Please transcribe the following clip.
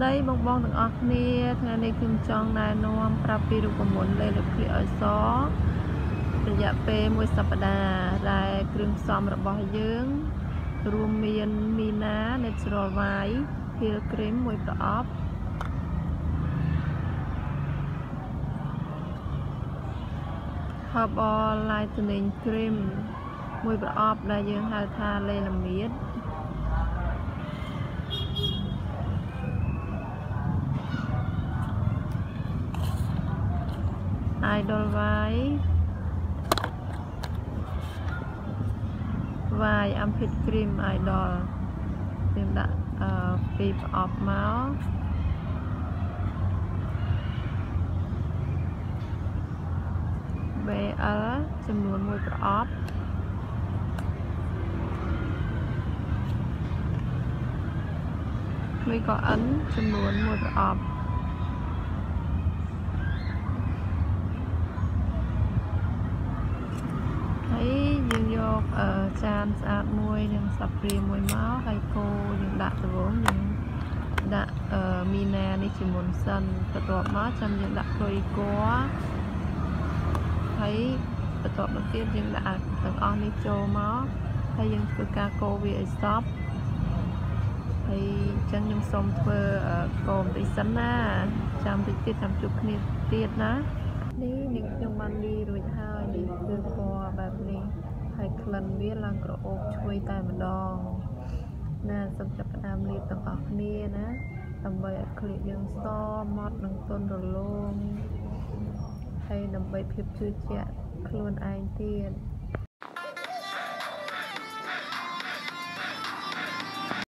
ដីបងបងទាំងអស់គ្នាថ្ងៃនេះខ្ញុំចង់ណែនាំប្រាប់ពីរូបមន្តលេខលក្ខណៈឲ្យសរយៈពេល1សប្តាហ៍ដែលគ្រឿងផ្សំរបស់យើងរួមមានមីណា Natural White Peel Cream 1ប្រអប់Herbal Lightening Cream 1ប្រអប់ដែលយើងហៅថាលេឡាមៀតIdol White Armpit Cream Idol យើងដាក់2ប្រអប់មកBL ចំនួន1ប្រអប់មួយក៏ N ចំនួន1ប្រអប់ហើយយើងយកចានស្អាតមួយនិងស្លាបព្រាមួយមកហើយកូរយើងដាក់ត្បូងយើងដាក់មីណានេះជាមុនសិនបន្ទាប់មកចាំយើងដាក់ក្រូចគល់ហើយបន្ទាប់មកទៀតយើងដាក់ទាំងអស់នេះចូលមកហើយយើងធ្វើការកូរវាឲ្យសព្វហើយអញ្ចឹងខ្ញុំសូមធ្វើកូរបន្តិចសិនណាចាំតិចទៀតចាំជួបគ្នាទៀតណានេះនាងខ្ញុំបានលាយរួចហើយនេះគឺពណ៌បែបនេះហើយក្លិនវាឡើងក្រអូបឈ្ងុយតែម្ដងណាសូមចាប់ផ្ដើមលាបទាំងអស់គ្នាណាដើម្បីឲ្យក្លៀកយើងសម៉ត់និងទន់រលោងហើយដើម្បីភាពជឿជាក់ខ្លួនឯងទៀត